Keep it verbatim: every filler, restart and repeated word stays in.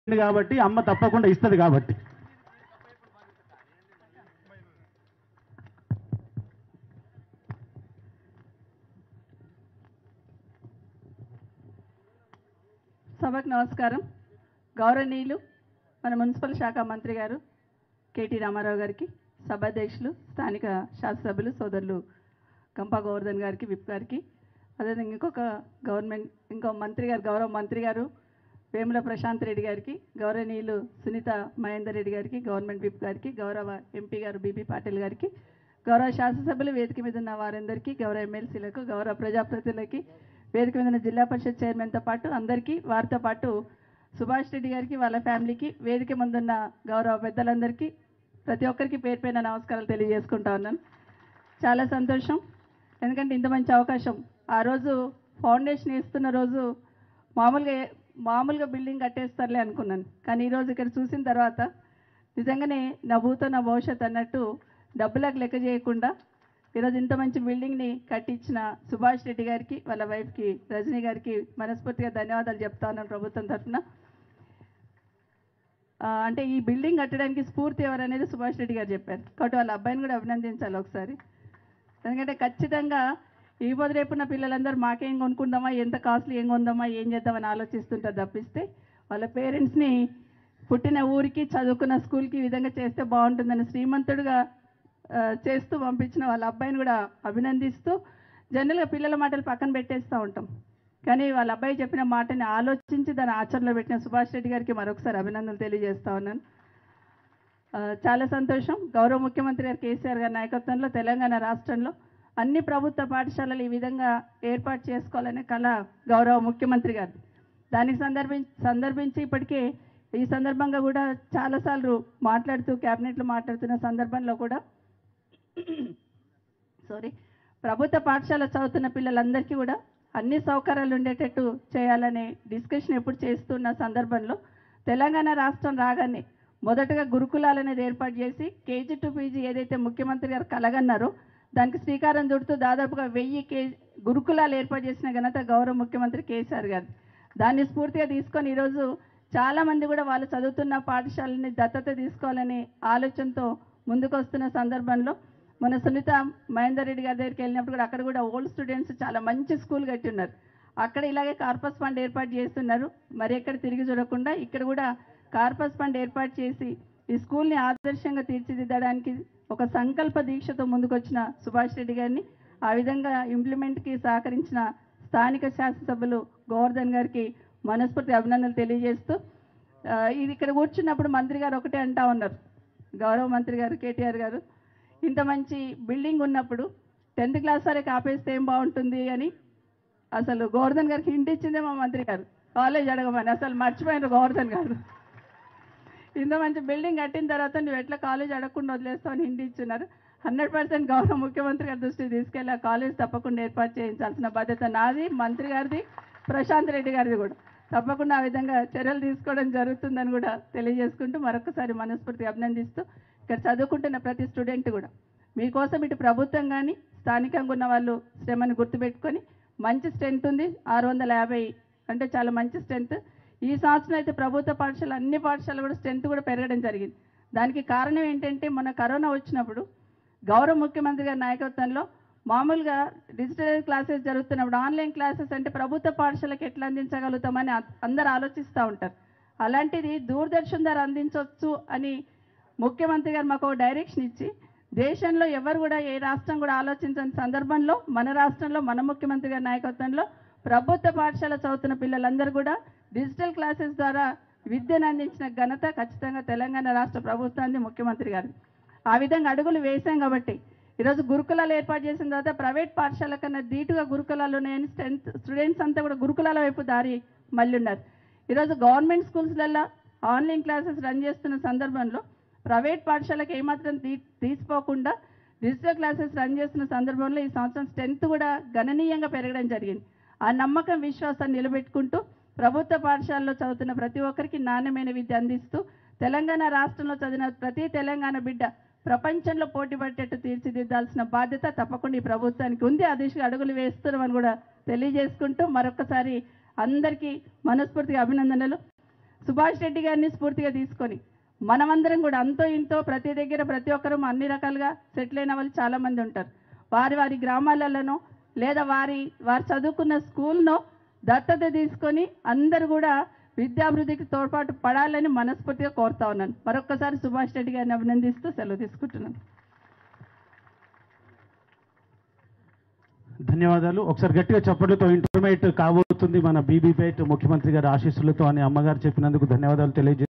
కాబట్టి అమ్మ తప్పకుండా ఇస్తుంది కాబట్టి సభకు నమస్కారం. గౌరవనీయులు మన మున్సిపల్ శాఖ మంత్రి గారు కేటీ రామారావు గారికి, సభాధ్యక్షులు స్థానిక శాసనసభ్యులు సోదరులు కంపా గోవర్ధన్ గారికి, విప్ గారికి, అదేవిధంగా ఇంకొక గవర్నమెంట్ ఇంకో మంత్రి గారు గౌరవ మంత్రి గారు వేముల ప్రశాంత్ రెడ్డి గారికి, గౌరవనీయులు సునీత మహేందర్ రెడ్డి గారికి, గవర్నమెంట్ విప్ గారికి, గౌరవ ఎంపీ గారు బీపీ పాటిల్ గారికి, గౌరవ శాసనసభ్యులు, వేదిక మీద ఉన్న వారందరికీ, గౌరవ ఎమ్మెల్సీలకు, గౌరవ ప్రజాప్రతినిధులకి, వేదిక మీద ఉన్న జిల్లా పరిషత్ చైర్మన్తో పాటు అందరికీ, వారితో పాటు సుభాష్ రెడ్డి గారికి, వాళ్ళ ఫ్యామిలీకి, వేదిక ముందున్న గౌరవ పెద్దలందరికీ ప్రతి ఒక్కరికి పేరు పైన నమస్కారాలు తెలియజేసుకుంటా ఉన్నాను. చాలా సంతోషం, ఎందుకంటే ఇంత మంచి అవకాశం. ఆ రోజు ఫౌండేషన్ వేస్తున్న రోజు మామూలుగా మామూలుగా బిల్డింగ్ కట్టేస్తారులే అనుకున్నాను, కానీ ఈరోజు ఇక్కడ చూసిన తర్వాత నిజంగానే నా భూతో నా భవిష్యత్ అన్నట్టు డబ్బులకు లెక్క చేయకుండా ఈరోజు ఇంత మంచి బిల్డింగ్ని కట్టించిన సుభాష్ రెడ్డి గారికి, వాళ్ళ వైఫ్కి రజనీ గారికి మనస్ఫూర్తిగా ధన్యవాదాలు చెప్తా ఉన్నాను ప్రభుత్వం తరఫున. అంటే ఈ బిల్డింగ్ కట్టడానికి స్ఫూర్తి ఎవరనేది సుభాష్ రెడ్డి గారు చెప్పారు, కాబట్టి వాళ్ళ అబ్బాయిని కూడా అభినందించాలి ఒకసారి. ఎందుకంటే ఖచ్చితంగా ఈ పొద్దు రేపున్న పిల్లలందరూ మాకేం కొనుక్కుందామా, ఎంత కాస్ట్లీ ఏం కొందామా, ఏం చేద్దామని ఆలోచిస్తుంటారు తప్పిస్తే వాళ్ళ పేరెంట్స్ని పుట్టిన ఊరికి, చదువుకున్న స్కూల్కి ఈ విధంగా చేస్తే బాగుంటుందని శ్రీమంతుడుగా చేస్తూ పంపించిన వాళ్ళ అబ్బాయిని కూడా అభినందిస్తూ, జనరల్గా పిల్లల మాటలు పక్కన పెట్టేస్తూ ఉంటాం, కానీ వాళ్ళ అబ్బాయి చెప్పిన మాటని ఆలోచించి దాని ఆచరణలో పెట్టిన సుభాష్ రెడ్డి గారికి మరొకసారి అభినందనలు తెలియజేస్తా ఉన్నాను. చాలా సంతోషం. గౌరవ ముఖ్యమంత్రి గారు కేసీఆర్ గారి నాయకత్వంలో తెలంగాణ రాష్ట్రంలో అన్ని ప్రభుత్వ పాఠశాలలు ఈ విధంగా ఏర్పాటు చేసుకోవాలనే కళ గౌరవ ముఖ్యమంత్రి గారు. దానికి సందర్భించి సందర్భించి ఇప్పటికే ఈ సందర్భంగా కూడా చాలాసార్లు మాట్లాడుతూ క్యాబినెట్లో మాట్లాడుతున్న సందర్భంలో కూడా సారీ ప్రభుత్వ పాఠశాల చదువుతున్న పిల్లలందరికీ కూడా అన్ని సౌకర్యాలు ఉండేటట్టు చేయాలనే డిస్కషన్ ఎప్పుడు చేస్తున్న సందర్భంలో తెలంగాణ రాష్ట్రం రాగానే మొదటగా గురుకులాలు అనేది ఏర్పాటు చేసి కేజీ టు పీజీ ఏదైతే ముఖ్యమంత్రి గారు కలగన్నారో దానికి శ్రీకారం చుడుతూ దాదాపుగా వెయ్యి కే గురుకులాలు ఏర్పాటు చేసిన ఘనత గౌరవ ముఖ్యమంత్రి కేసీఆర్ గారు. దాన్ని స్ఫూర్తిగా తీసుకొని ఈరోజు చాలామంది కూడా వాళ్ళు చదువుతున్న పాఠశాలని దత్తత తీసుకోవాలనే ఆలోచనతో ముందుకు వస్తున్న సందర్భంలో మన సునీత మహేందర్ రెడ్డి గారి దగ్గరికి వెళ్ళినప్పుడు కూడా అక్కడ కూడా ఓల్డ్ స్టూడెంట్స్ చాలా మంచి స్కూల్ కట్టి ఉన్నారు. అక్కడ ఇలాగే కార్పస్ ఫండ్ ఏర్పాటు చేస్తున్నారు. మరి ఎక్కడ తిరిగి చూడకుండా ఇక్కడ కూడా కార్పస్ ఫండ్ ఏర్పాటు చేసి ఈ స్కూల్ని ఆదర్శంగా తీర్చిదిద్దడానికి ఒక సంకల్ప దీక్షతో ముందుకొచ్చిన సుభాష్ రెడ్డి గారిని, ఆ విధంగా ఇంప్లిమెంట్కి సహకరించిన స్థానిక శాసనసభ్యులు గోవర్ధన్ గారికి మనస్ఫూర్తి అభినందనలు తెలియజేస్తూ, ఇది ఇక్కడ కూర్చున్నప్పుడు మంత్రి గారు ఒకటే అంటా ఉన్నారు, గౌరవ మంత్రి గారు కేటీఆర్ గారు, ఇంత మంచి బిల్డింగ్ ఉన్నప్పుడు టెన్త్ క్లాస్ వరకు ఆపేస్తే ఏం బాగుంటుంది అని అసలు గోవర్ధన్ గారికి హింట్ ఇచ్చిందే మా మంత్రి గారు, కాలేజ్ అడగమని. అసలు మర్చిపోయినారు గోవర్ధన్ గారు. ఇంత మంచి బిల్డింగ్ కట్టిన తర్వాత నువ్వు ఎట్లా కాలేజ్ అడగకుండా వదిలేస్తావు అని హింట్ ఇచ్చున్నారు. హండ్రెడ్ పర్సెంట్ గౌరవ ముఖ్యమంత్రి గారి దృష్టికి తీసుకెళ్ళి ఆ కాలేజ్ తప్పకుండా ఏర్పాటు చేయించాల్సిన బాధ్యత నాది, మంత్రి గారిది, ప్రశాంత్ రెడ్డి గారిది కూడా. తప్పకుండా ఆ విధంగా చర్యలు తీసుకోవడం జరుగుతుందని కూడా తెలియజేసుకుంటూ మరొకసారి మనస్ఫూర్తిగా అభినందిస్తూ, ఇక్కడ చదువుకుంటున్న ప్రతి స్టూడెంట్ కూడా మీకోసం ఇటు ప్రభుత్వం కానీ స్థానికంగా ఉన్న వాళ్ళు శ్రమను గుర్తుపెట్టుకొని, మంచి స్ట్రెంత్ ఉంది, ఆరు వందల యాభై అంటే చాలా మంచి స్ట్రెంత్. ఈ సంవత్సరం అయితే ప్రభుత్వ పాఠశాల అన్ని పాఠశాలలు కూడా స్ట్రెంత్ కూడా పెరగడం జరిగింది. దానికి కారణం ఏంటంటే మన కరోనా వచ్చినప్పుడు గౌరవ ముఖ్యమంత్రి గారి నాయకత్వంలో మామూలుగా డిజిటల్ క్లాసెస్ జరుగుతున్నప్పుడు ఆన్లైన్ క్లాసెస్ అంటే ప్రభుత్వ పాఠశాలకు ఎట్లా అందించగలుగుతామని అందరూ ఆలోచిస్తూ ఉంటారు. అలాంటిది దూరదర్శన్ ద్వారా అందించవచ్చు అని ముఖ్యమంత్రి గారు మాకు డైరెక్షన్ ఇచ్చి, దేశంలో ఎవరు కూడా ఏ రాష్ట్రం కూడా ఆలోచించని సందర్భంలో మన రాష్ట్రంలో మన ముఖ్యమంత్రి గారి నాయకత్వంలో ప్రభుత్వ పాఠశాల చదువుతున్న పిల్లలందరూ కూడా డిజిటల్ క్లాసెస్ ద్వారా విద్యను అందించిన ఘనత ఖచ్చితంగా తెలంగాణ రాష్ట్ర ప్రభుత్వాన్ని, ముఖ్యమంత్రి గారు. ఆ విధంగా అడుగులు వేశాం కాబట్టి ఈరోజు గురుకులాలు ఏర్పాటు చేసిన తర్వాత ప్రైవేట్ పాఠశాల కన్నా ధీటుగా గురుకులాలు ఉన్నాయని స్ట్రెంత్ స్టూడెంట్స్ అంతా కూడా గురుకులాల వైపు దారి మళ్ళీ ఉన్నారు. ఈరోజు గవర్నమెంట్ స్కూల్స్లలో ఆన్లైన్ క్లాసెస్ రన్ చేస్తున్న సందర్భంలో ప్రైవేట్ పాఠశాలకు ఏమాత్రం తీ తీసిపోకుండా డిజిటల్ క్లాసెస్ రన్ చేస్తున్న సందర్భంలో ఈ సంవత్సరం స్ట్రెంత్ కూడా గణనీయంగా పెరగడం జరిగింది. ఆ నమ్మకం, విశ్వాసాన్ని నిలబెట్టుకుంటూ ప్రభుత్వ పాఠశాలలో చదువుతున్న ప్రతి ఒక్కరికి నాణ్యమైన విద్య అందిస్తూ తెలంగాణ రాష్ట్రంలో చదివిన ప్రతి తెలంగాణ బిడ్డ ప్రపంచంలో పోటీ పట్టేట్టు తీర్చిదిద్దాల్సిన బాధ్యత తప్పకుండా ఈ ప్రభుత్వానికి ఉంది. ఆ దిశగా అడుగులు వేస్తున్నామని కూడా తెలియజేసుకుంటూ మరొకసారి అందరికీ మనస్ఫూర్తిగా అభినందనలు. సుభాష్ రెడ్డి గారిని స్ఫూర్తిగా తీసుకొని మనమందరం కూడా అంతో ఇంతో ప్రతి దగ్గర ప్రతి ఒక్కరూ అన్ని రకాలుగా సెటిల్ అయిన వాళ్ళు చాలామంది ఉంటారు. వారి వారి గ్రామాలలోనో లేదా వారి వారు చదువుకున్న స్కూల్నో దత్తత తీసుకొని అందరూ కూడా విద్యాభివృద్ధికి తోడ్పాటు పడాలని మనస్ఫూర్తిగా కోరుతా ఉన్నాను. మరొక్కసారి సుభాష్ రెడ్డి గారిని అభినందిస్తూ సెలవు తీసుకుంటున్నాను. ధన్యవాదాలు. ఒకసారి గట్టిగా చప్పట్లతో ఇంటర్మీడియట్ కాబోతుంది మన బీబీపేట్ ముఖ్యమంత్రి గారి ఆశీస్సులతో అని అమ్మగారు చెప్పినందుకు ధన్యవాదాలు తెలియజేస్తాను.